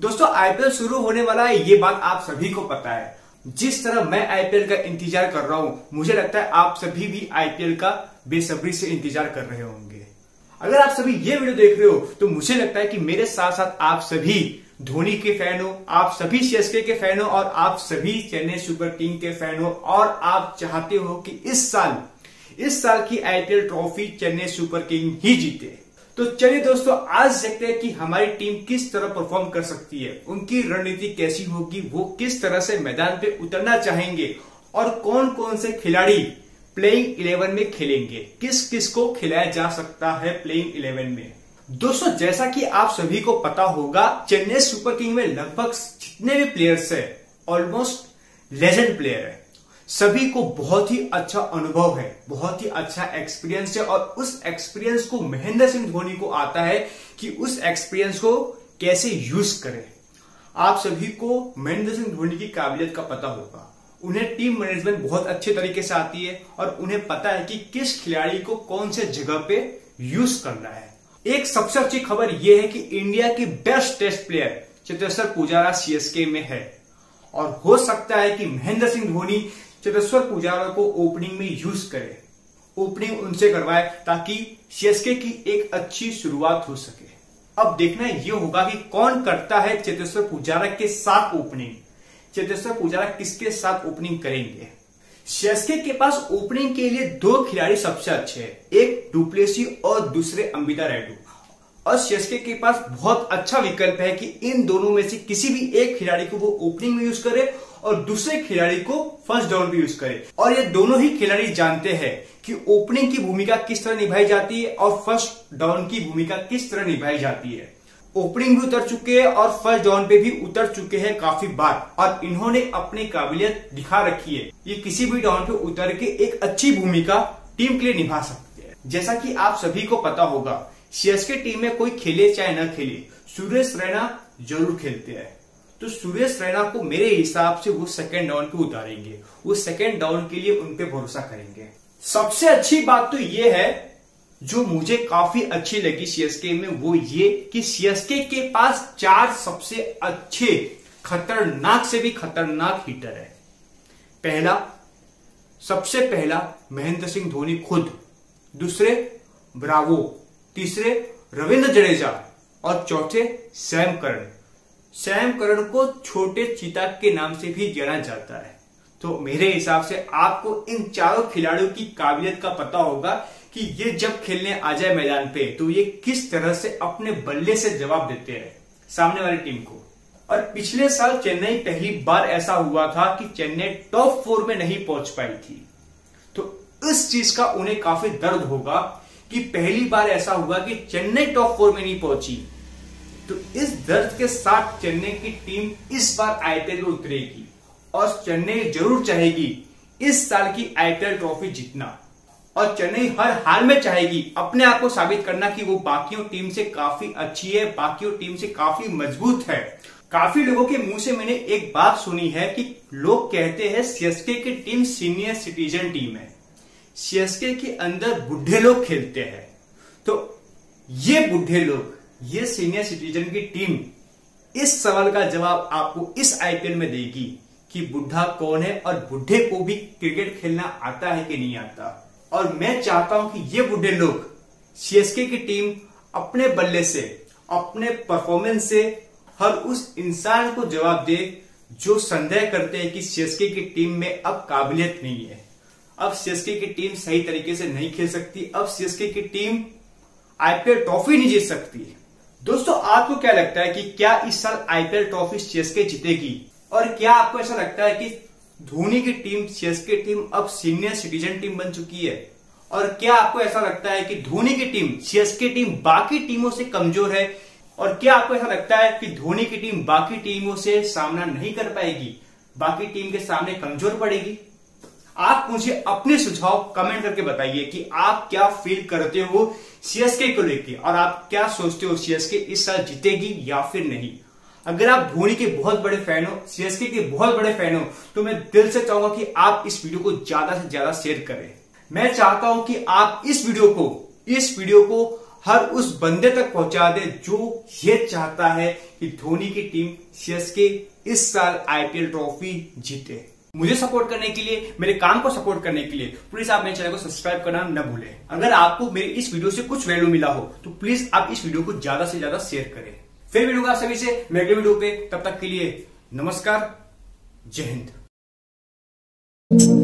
दोस्तों आईपीएल शुरू होने वाला है, ये बात आप सभी को पता है। जिस तरह मैं आईपीएल का इंतजार कर रहा हूं, मुझे लगता है आप सभी भी आईपीएल का बेसब्री से इंतजार कर रहे होंगे। अगर आप सभी ये वीडियो देख रहे हो तो मुझे लगता है कि मेरे साथ साथ आप सभी धोनी के फैन हो, आप सभी सीएसके के फैन हो और आप सभी चेन्नई सुपर किंग के फैन हो और आप चाहते हो कि इस साल की IPL trophy Chennai super king ही जीते। तो चलिए दोस्तों, आज देखते हैं कि हमारी टीम किस तरह परफॉर्म कर सकती है, उनकी रणनीति कैसी होगी, वो किस तरह से मैदान पे उतरना चाहेंगे और कौन कौन से खिलाड़ी प्लेइंग 11 में खेलेंगे, किस किस को खिलाया जा सकता है प्लेइंग 11 में। दोस्तों जैसा कि आप सभी को पता होगा, चेन्नई सुपर किंग में लगभग जितने भी प्लेयर्स है ऑलमोस्ट लेजेंड प्लेयर है। सभी को बहुत ही अच्छा अनुभव है, बहुत ही अच्छा एक्सपीरियंस है और उस एक्सपीरियंस को महेंद्र सिंह धोनी को आता है कि उस एक्सपीरियंस को कैसे यूज करें। आप सभी को महेंद्र सिंह धोनी की काबिलियत का पता होगा, उन्हें टीम मैनेजमेंट बहुत अच्छे तरीके से आती है और उन्हें पता है कि किस खिलाड़ी को कौन से जगह पे यूज करना है। एक सबसे अच्छी खबर यह है कि इंडिया की best test player Cheteshwar Pujara CSK में है और हो सकता है कि महेंद्र सिंह धोनी चेतेश्वर पुजारा को ओपनिंग में यूज करे, ओपनिंग उनसे करवाए ताकि सीएसके की एक अच्छी शुरुआत हो सके। अब देखना यह होगा कि कौन करता है चेतेश्वर पुजारा के साथ ओपनिंग, चेतेश्वर पुजारा किसके साथ ओपनिंग करेंगे। सीएसके के पास ओपनिंग के लिए दो खिलाड़ी सबसे अच्छे हैं, एक डुप्लेसी और दूसरे अंबिता रैडू। और सीएसके के पास बहुत अच्छा विकल्प है कि इन दोनों में से किसी भी एक खिलाड़ी को वो ओपनिंग में यूज करे और दूसरे खिलाड़ी को फर्स्ट डाउन पे यूज करे। और ये दोनों ही खिलाड़ी जानते हैं कि ओपनिंग की भूमिका किस तरह निभाई जाती है और फर्स्ट डाउन की भूमिका किस तरह निभाई जाती है। ओपनिंग भी उतर चुके हैं और फर्स्ट डाउन पे भी उतर चुके हैं काफी बार और इन्होंने अपनी काबिलियत दिखा रखी है। ये किसी भी डाउन पे उतर के एक अच्छी भूमिका टीम के लिए निभा सकते हैं। जैसा कि आप सभी को पता होगा, सीएसके टीम में कोई खेले चाहे न खेले, सुरेश रैना जरूर खेलते हैं। तो सुरेश रैना को मेरे हिसाब से वो सेकंड डाउन पे उतारेंगे, वो सेकंड डाउन के लिए उन पे भरोसा करेंगे। सबसे अच्छी बात तो ये है जो मुझे काफी अच्छी लगी सीएसके में, वो ये कि सीएसके के पास 4 सबसे अच्छे खतरनाक से भी खतरनाक हिटर है। सबसे पहला महेंद्र सिंह धोनी खुद, दूसरे ब्रावो, तीसरे रविंद्र जडेजा और चौथे सैम करन। सैम करन को छोटे चीता के नाम से भी जाना जाता है। तो मेरे हिसाब से आपको इन चारों खिलाड़ियों की काबिलियत का पता होगा कि ये जब खेलने आ जाए मैदान पे तो ये किस तरह से अपने बल्ले से जवाब देते हैं सामने वाली टीम को। और पिछले साल चेन्नई पहली बार ऐसा हुआ था कि चेन्नई टॉप 4 में नहीं पहुंच पाई थी। तो इस चीज का उन्हें काफी दर्द होगा कि पहली बार ऐसा हुआ कि चेन्नई टॉप 4 में नहीं पहुंची। तो इस दर्द के साथ चेन्नई की टीम इस बार आईपीएल में उतरेगी और चेन्नई जरूर चाहेगी इस साल की आईपीएल ट्रॉफी जीतना। और चेन्नई हर हाल में चाहेगी अपने आप को साबित करना कि वो बाकियों टीम से काफी अच्छी है, बाकियों टीम से काफी मजबूत है। काफी लोगों के मुंह से मैंने एक बात सुनी है कि लोग कहते हैं सीएसके की टीम सीनियर सिटीजन टीम है, सीएसके के अंदर बुढ़े लोग खेलते हैं। तो ये बुढ़े लोग, ये सीनियर सिटीजन की टीम इस सवाल का जवाब आपको इस आईपीएल में देगी कि बुढ़ा कौन है और बुढ़े को भी क्रिकेट खेलना आता है कि नहीं आता। और मैं चाहता हूं कि ये बुढ़े लोग सीएसके की टीम अपने बल्ले से, अपने परफॉर्मेंस से हर उस इंसान को जवाब दे जो संदेह करते हैं कि सीएसके की टीम में अब काबिलियत नहीं है, अब सीएसके की टीम सही तरीके से नहीं खेल सकती, अब सीएसके की टीम आईपीएल ट्रॉफी नहीं जीत सकती। दोस्तों आपको क्या लगता है कि क्या इस साल आईपीएल ट्रॉफी सीएसके जीतेगी? और क्या आपको ऐसा लगता है कि धोनी की टीम, सीएसके टीम अब सीनियर सिटीजन टीम बन चुकी है? और क्या आपको ऐसा लगता है कि धोनी की टीम, सीएसके टीम बाकी टीमों से कमजोर है? और क्या आपको ऐसा लगता है कि धोनी की टीम बाकी टीमों से सामना नहीं कर पाएगी, बाकी टीम के सामने कमजोर पड़ेगी? आप मुझे अपने सुझाव कमेंट करके बताइए कि आप क्या फील करते हो सीएसके को लेके और आप क्या सोचते हो सीएसके इस साल जीतेगी या फिर नहीं। अगर आप धोनी के बहुत बड़े फैन हो, सीएसके के बहुत बड़े फैन हो, तो मैं दिल से चाहूंगा कि आप इस वीडियो को ज्यादा से ज्यादा शेयर करें। मैं चाहता हूं कि आप इस वीडियो को हर उस बंदे तक पहुंचा दे जो ये चाहता है कि धोनी की टीम सीएसके इस साल आईपीएल ट्रॉफी जीते। मुझे सपोर्ट करने के लिए, मेरे काम को सपोर्ट करने के लिए प्लीज आप मेरे चैनल को सब्सक्राइब करना न भूलें। अगर आपको मेरी इस वीडियो से कुछ वैल्यू मिला हो तो प्लीज आप इस वीडियो को ज्यादा से ज्यादा शेयर करें। फिर मिलूंगा आप सभी से मैं अगले वीडियो पे, तब तक के लिए नमस्कार, जय हिंद।